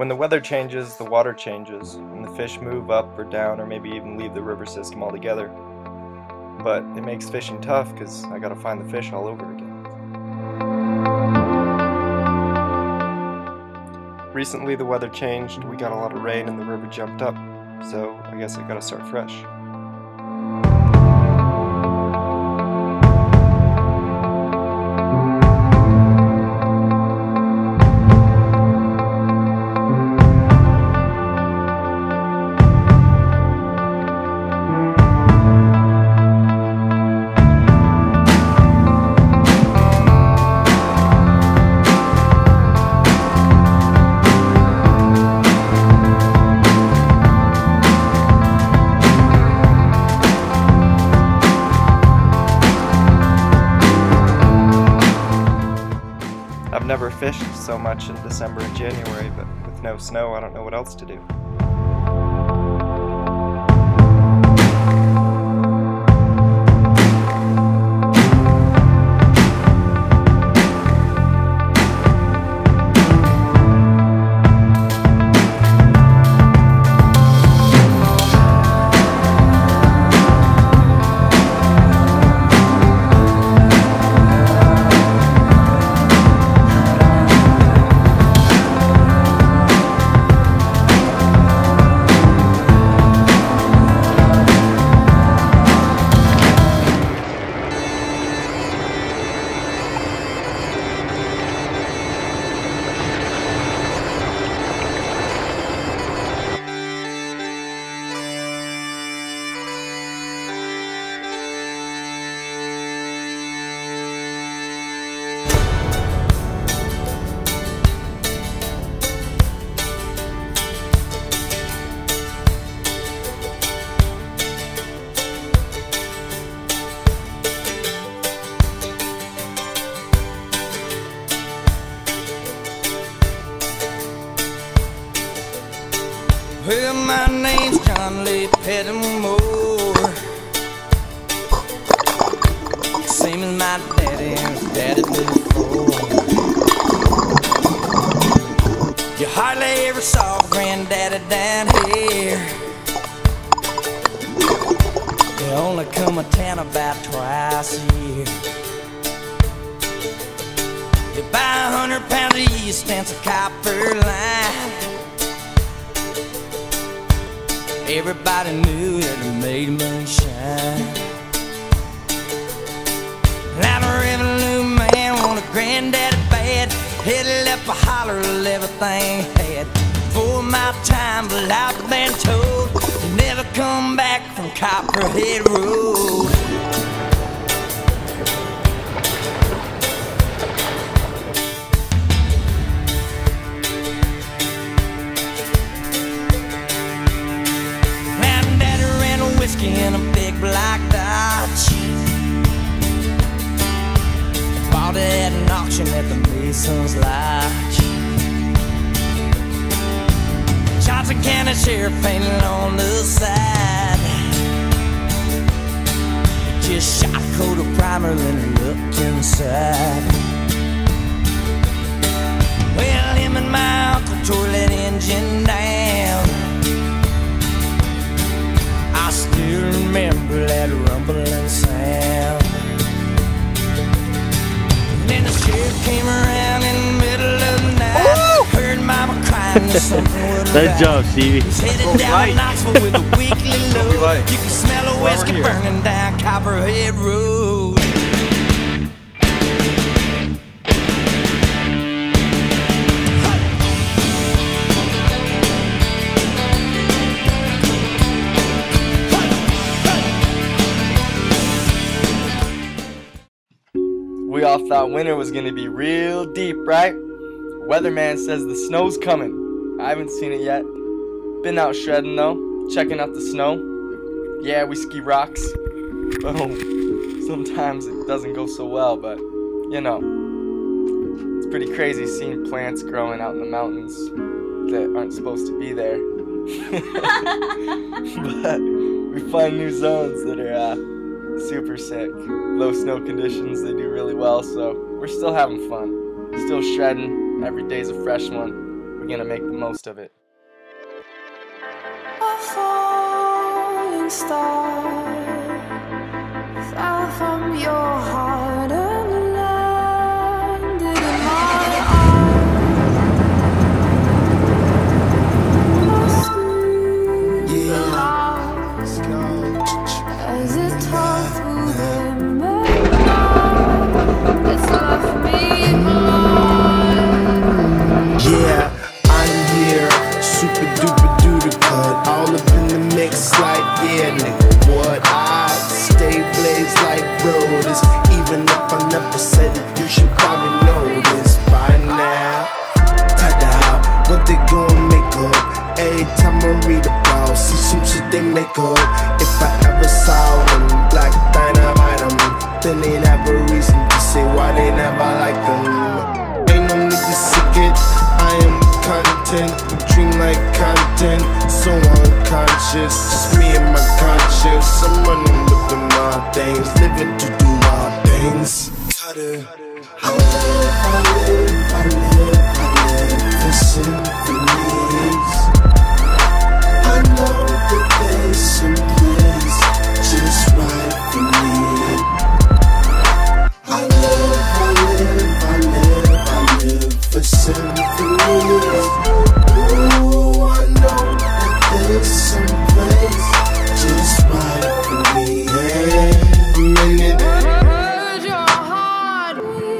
When the weather changes, the water changes, and the fish move up or down or maybe even leave the river system altogether. But it makes fishing tough because I gotta find the fish all over again. Recently the weather changed, we got a lot of rain and the river jumped up, so I guess I gotta start fresh. I've never fished so much in December and January, but with no snow, I don't know what else to do. Well, my name's John Lee Pettimore, same as my daddy and his daddy before. You hardly ever saw Granddaddy down here. They only come to town about twice a year. You buy 100 pounds of yeast and some copper line. Everybody knew that it made moonshine. Now the revenue man wanted Granddaddy bad. Headed up a holler of everything he had. For my time, but I've been told you never come back from Copperhead Road. In a big black Dodge, bought it at an auction at the Mason's Lodge. Johnson County Sheriff painted on the side. Just shot a coat of primer then looked inside. Well, him and my uncle tore that engine down. I still remember that rumbling sound. And then the sheriff came around in the middle of the night. Heard mama crying that something would Good job, Stevie. He's headed down to Knoxville with a weekly load. You can smell a whiskey burning down Copperhead Road. We all thought winter was gonna be real deep, right? Weatherman says the snow's coming. I haven't seen it yet. Been out shredding though, checking out the snow. Yeah, we ski rocks. Oh, sometimes it doesn't go so well, but you know, it's pretty crazy seeing plants growing out in the mountains that aren't supposed to be there. But we find new zones that are super sick. Low snow conditions, they do really well, so we're still having fun. Still shredding, every day's a fresh one. we're gonna make the most of it. A falling star fell from your heart and landed in my arms. As it tore through the midnight, it's left me blind. Yeah, I'm here, super duper duper cut, all up in the mix like, yeah, nigga, what? I stay blazed like broders, even if I never said it, you should probably know this by now. Ta-da, what they gon' make up, every time I read about, see some shit they make up. If I ever saw them, black dynamite them, then they'd have a reason to say why they never like them. Ain't no need to seek it, I am content, we dream like content, so unconscious, just me and my conscience. I'm running with the my things, living to do my things. Cutter. I live for symphonies. I know that there's some place just right for me. I live for symphonies. Ooh, I know that there's some place just right for me. Yeah, I'm in it. Heard your heart.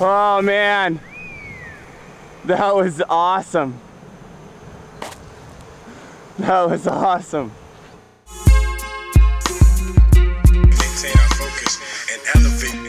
Oh man, that was awesome. That was awesome. Maintain our focus and elevate.